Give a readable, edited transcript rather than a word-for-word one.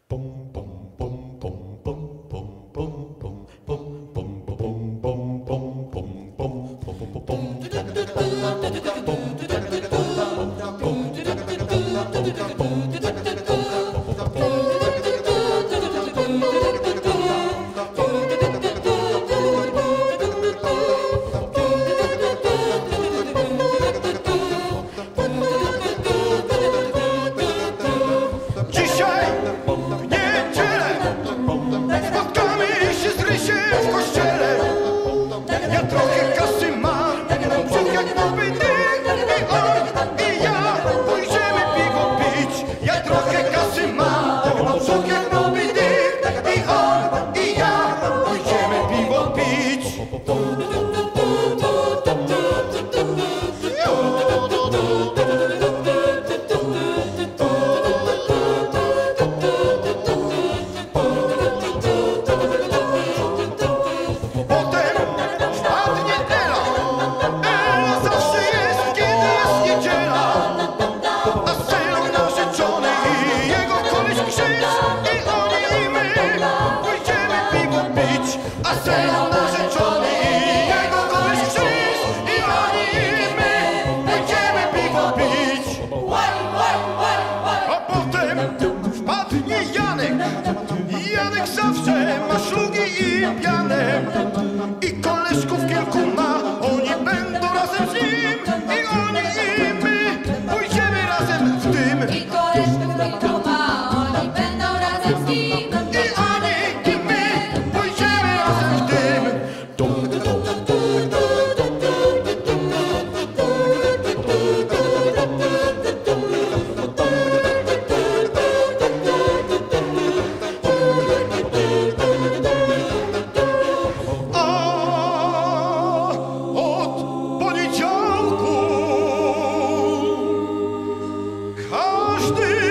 Janek zawsze ma szlugi i pianę i koleżków kilku ma, oni będą razem z nim i oni i my pójdziemy razem w tym. I koleżków kilku ma, oni będą razem z nim I oni i my pójdziemy razem w tym. Każdy